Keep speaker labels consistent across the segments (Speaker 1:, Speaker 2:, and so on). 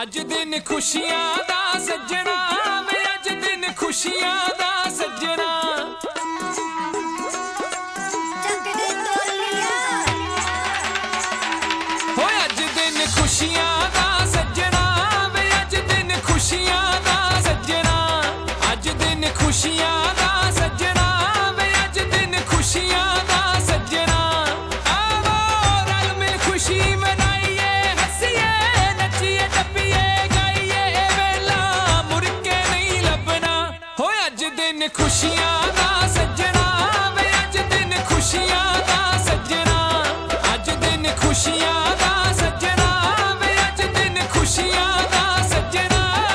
Speaker 1: अज दिन खुशियां दा सज्जना वे अज दिन खुशियां दा सज्जना हो अज दिन खुशियां दा सज्जना वे अज दिन खुशियां दा सज्जना अज दिन खुशियां दा सज्जना वे अज दिन खुशियां दा सज्जना आवो रल मिल खुशी मनाइए हंसिए नचिए टप्पिए गाइए वेला मुड़ के नहीं लभना हो अज दिन खुशियां दा सज्जना वे अज दिन खुशियां दा सज्जना अज दिन खुशियां दा सज्जना वे अज दिन खुशियां दा सज्जना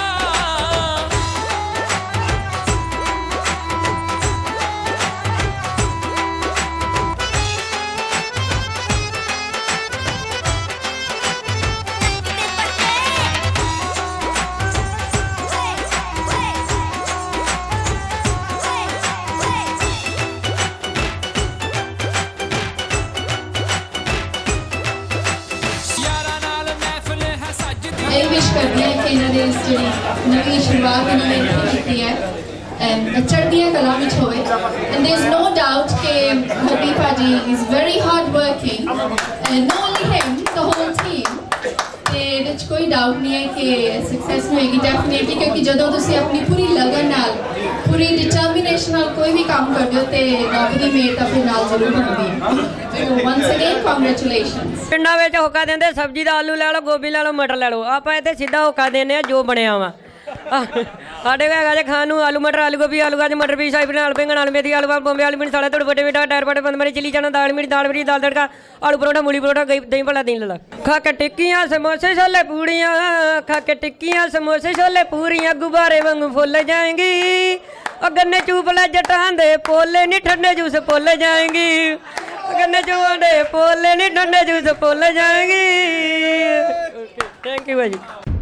Speaker 1: यारा नाल महफिल है सजदी
Speaker 2: यही विश करते हैं कि इन्होंने इस जी नवी शुरुआत इन्होंने की है चढ़दियाँ कला में होए and there's no doubt कि मोदी भाजी is very hard working and not only him the whole team ते विच कोई डाउट नहीं है कि सक्सेस होएगी डेफिनेटली क्योंकि जदों तुसी अपनी पूरी लगन नाल पूरी डिटरमिनेशन नाल कोई भी काम करदे हो ते रब दी मेहर ता फिर नाल जरूर होंदी है so once again congratulations
Speaker 3: पिंडा ਵਿੱਚ ਹੋਕਾ ਦਿੰਦੇ ਸਬਜ਼ੀ ਦਾ ਆਲੂ ਲੈ ਲਓ ਗੋਭੀ ਲੈ ਲਓ ਮਟਰ ਲੈ ਲਓ ਆਪਾਂ ਇੱਥੇ ਸਿੱਧਾ ਹੋਕਾ ਦਿੰਦੇ ਆ ਜੋ ਬਣਿਆ ਵਾ ਸਾਡੇ ਕੋਲ ਹੈਗਾ ਜੇ ਖਾਣ ਨੂੰ ਆਲੂ ਮਟਰ ਆਲੂ ਗੋਭੀ ਆਲੂ ਗਾਜਰ ਮਟਰ ਵੀ ਸ਼ਾਹੀ ਪਨੀਰ ਆਲੂ ਬੈਂਗਣ ਆਲੂ ਮੇਥੀ ਆਲੂ ਬੰਬੇ ਆਲੂ ਮਿਰਚ ਸਾਲਾ ਤੋੜ ਬਟੇ ਬੇਟਾ ਟਾਇਰ ਬਟੇ ਬੰਦ ਮਰੀ ਚਿੱਲੀ ਚਨਾ ਦਾਲ ਮਿਰਚ ਦਾਲ ਮਰੀ ਦਾਲ ਤੜਕਾ ਆਲੂ ਪਰੋਠਾ ਮੂਲੀ ਪਰੋਠਾ ਦਹੀਂ ਭਲਾ ਦਹੀਂ ਲੈ ਲਾ ਖਾ ਕੇ ਟਿੱਕੀਆਂ ਸਮੋਸੇ ਛੋਲੇ ਪੂੜੀਆਂ ਖਾ ਕੇ ਟਿੱਕੀਆਂ ਸਮੋਸੇ ਛੋਲੇ ਪੂਰੀਆਂ ਗੁਬਾਰੇ ਵਾਂਗੂ ਫੁੱਲ ਜਾਏਂਗੀ ਉਹ ਗੰਨੇ ਚੂਪ ਲੈ ਜਟਾਂ ਦੇ ਪੋਲੇ ਨਹੀਂ ਠੰਡੇ ਜੂਸ ਭੁੱਲ ਜਾਏਂਗੀ गन्ने चूंडे पोले नहीं ठंडे जूस पोले जाएंगी थैंक यू भाजी।